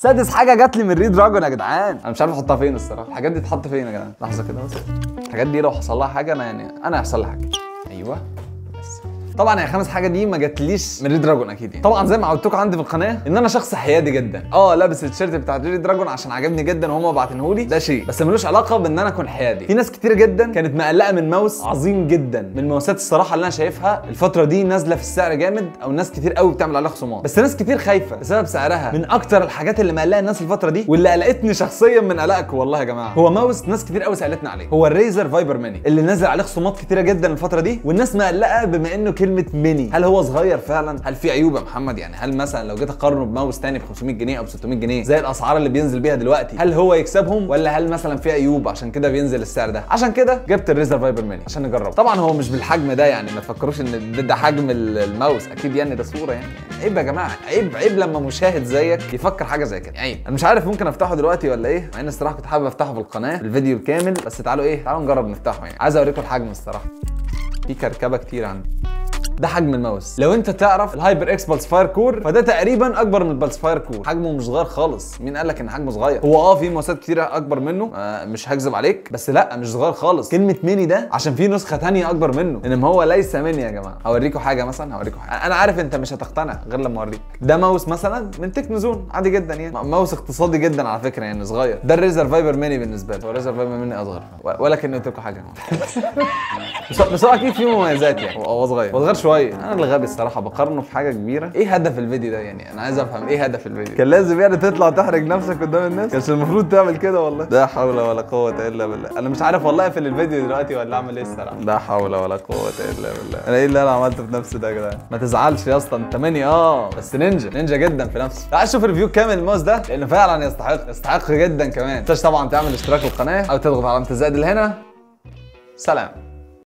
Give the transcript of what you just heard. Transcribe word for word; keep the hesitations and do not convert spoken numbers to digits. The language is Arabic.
سادس حاجه جات لي من ريد دراجون يا جدعان، انا مش عارف احطها فين الصراحه. الحاجات دي تتحط فين يا جدعان؟ لحظه كده بس. الحاجات دي لو حصل لها حاجه انا يعني انا هيحصل لي حاجه. ايوه بس طبعا يا خامس حاجه دي ما جاتليش من ريد دراجون اكيد يعني. طبعا زي ما عودتكم عندي في القناه ان انا شخص حيادي جدا. اه لابس التيشيرت بتاع ريد دراجون عشان عجبني جدا وهم باعتينهولي، ده شيء بس ملوش علاقه بان انا اكون حيادي. في ناس كتير جدا كانت مقلقه من ماوس عظيم جدا، من الماوسات الصراحه اللي انا شايفها الفتره دي نازله في السعر جامد، او ناس كتير قوي بتعمل عليها خصومات، بس ناس كتير خايفه بسبب سعرها. من اكتر الحاجات اللي مقلقه الناس الفتره دي واللي قلقتني شخصيا من قلقكم والله يا جماعه، هو ماوس ناس كتير قوي سالتنا عليه، هو الريزر فايبر ميني اللي نازل عليه خصومات كتيره جدا الفتره دي، والناس مقلقه بما انه كلمه ميني. هل هو صغير فعلا؟ هل في عيوب يا محمد؟ يعني هل مثلا لو جيت اقارنه بماوس تاني ب خمسمية جنيه او ب ستمية جنيه زي الاسعار اللي بينزل بيها دلوقتي، هل هو يكسبهم ولا هل مثلا في عيوب عشان كده بينزل السعر ده؟ عشان كده جبت الريزر فايبر ميني عشان نجربه. طبعا هو مش بالحجم ده يعني، ما تفكروش ان ده, ده حجم الماوس اكيد يعني، ده صوره يعني. عيب يا جماعه، عيب عيب لما مشاهد زيك يفكر حاجه زي كده، عيب. انا مش عارف ممكن افتحه دلوقتي ولا ايه، مع ان الصراحه كنت حابب افتحه في القناه الفيديو كامل، بس تعالوا ايه تعالوا نجرب نفتحه يعني. عايز اوريكم الحجم الصراحه، في كركبه كتير عندي. ده حجم الماوس. لو انت تعرف الهايبر اكس بالسفاير كور فده تقريبا اكبر من البالسفاير كور، حجمه مش صغير خالص. مين قال لك ان حجمه صغير؟ هو اه في ماوسات كتيره اكبر منه، آه مش هكذب عليك، بس لا مش صغير خالص. كلمه ميني ده عشان في نسخه ثانيه اكبر منه، انما هو ليس ميني يا جماعه. هوريكم حاجه مثلا، هوريكم حاجه انا عارف انت مش هتقتنع غير لما اوريك. ده ماوس مثلا من تكنوزون عادي جدا يعني، ماوس اقتصادي جدا على فكره يعني، صغير. ده الريزر فايبر ميني بالنسبه لي، هو الريزر فايبر ميني اصغر، ولكن قلت لكم حاجه بس بس هو اكيد فيه مميزات يعني. هو صغير، هو صغير شويه. انا اللي غبي الصراحه بقارنه في حاجه كبيره. ايه هدف الفيديو ده يعني؟ انا عايز افهم ايه هدف الفيديو. كان لازم يعني تطلع تحرج نفسك قدام الناس؟ كانش المفروض تعمل كده والله. لا حول ولا قوه الا بالله. انا مش عارف والله اقفل الفيديو دلوقتي ولا اعمل ايه الصراحه. لا حول ولا قوه الا بالله. انا ايه اللي انا عملته في نفسي ده يا جدعان؟ ما تزعلش يا اسطى، انت مني اه بس نينجا نينجا جدا في نفسي. تعال شوف الريفيو كامل الماوس ده لانه فعلا يستحق يستحق جدا كمان. ما تنساش طبعا تعمل اشتراك في القناه او تضغط على علامه الزائد اللي هنا. سلام.